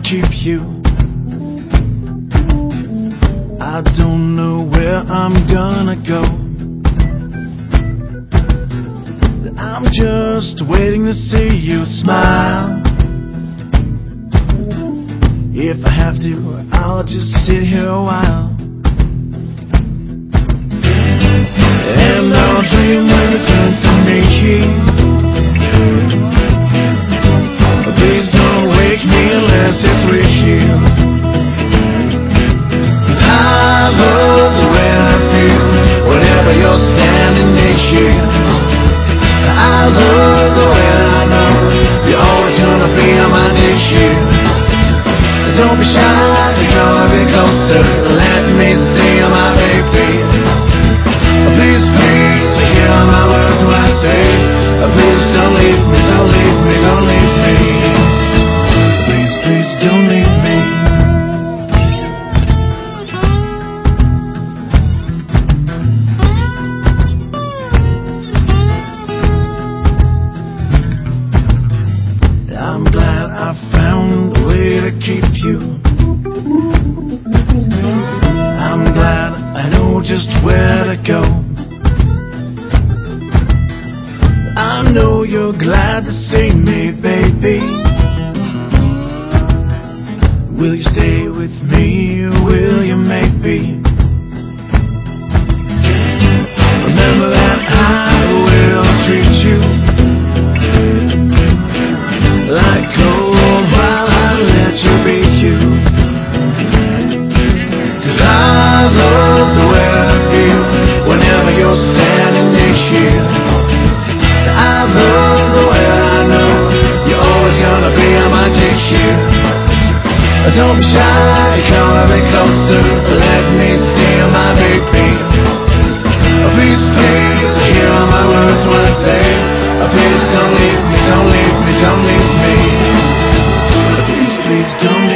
keep you. I don't know where I'm gonna go. I'm just waiting to see you smile. If I have to, I'll just sit here a while. And I'll dream when you turn to me. Please don't wake me unless it's real. 'Cause I love the way I feel whenever you're standing near here. I love the way I know you're always gonna be on my tissue. Don't be shy, you know a bit closer. Let me see my baby. Please, please, hear my words when I say, please don't leave me, don't leave me, don't leave me. Please, please don't leave me. I'm glad I found a way to keep you. I'm glad I know just where to go. I know you're glad to see me, baby. Will you stay with me, or will you maybe? Remember that I will treat you like gold while I let you be you. 'Cause I love the way I feel whenever you're standing near here. I love the way I know you're always gonna be on my tissue. Don't be shy, come a bit closer. Let me see my baby. Please, please, hear my words when I say, please don't leave me, don't leave me, don't leave me. Please, please don't leave me.